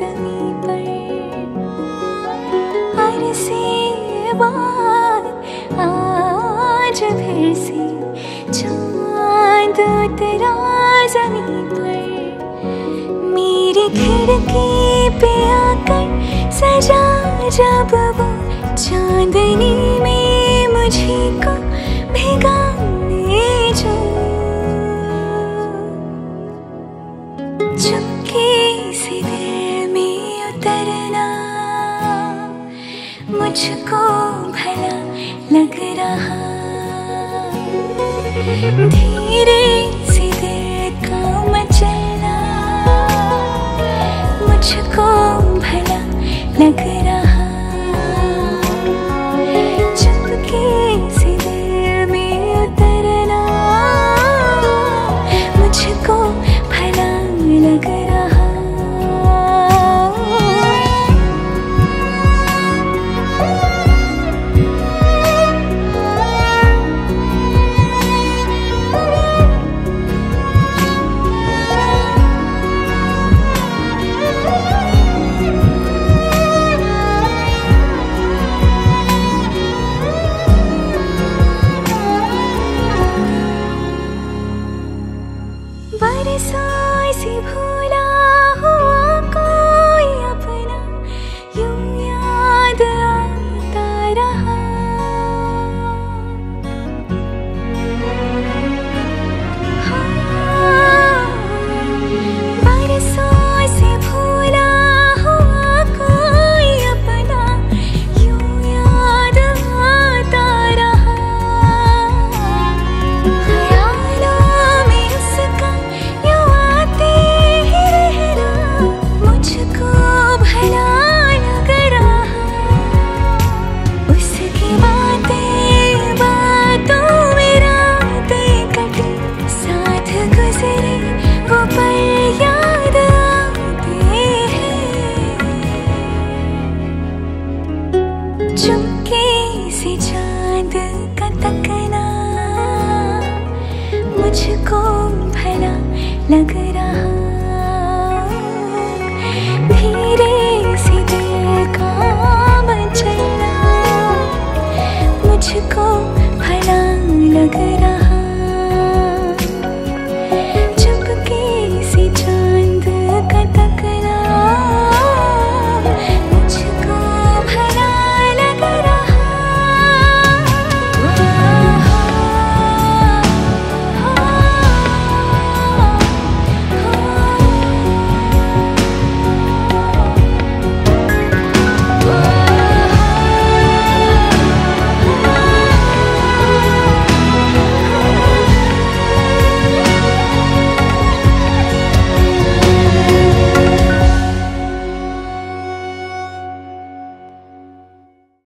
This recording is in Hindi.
जमीन पर। अरसे बाद आज फिर से चांद उतरा जमीन पर। मेरी खिड़की पे आकर सजा जब वो चांदनी में मुझे को भिगाने जो। चुपके से दिल में उतरना मुझको भला लग रहा। धीरे से दिल का मचलना मुझको भला लग रहा। चुपके से दिल में उतरना मुझको भला लग रहा। बरसों से भूला हुआ कोई अपना यूं याद आता रहा। हाँ, बरसों से भूला हुआ कोई अपना यूं याद आता रहा। चुपके से चांद का तकना मुझको भला लग रहा। धीरे से दिल का मचलना मुझको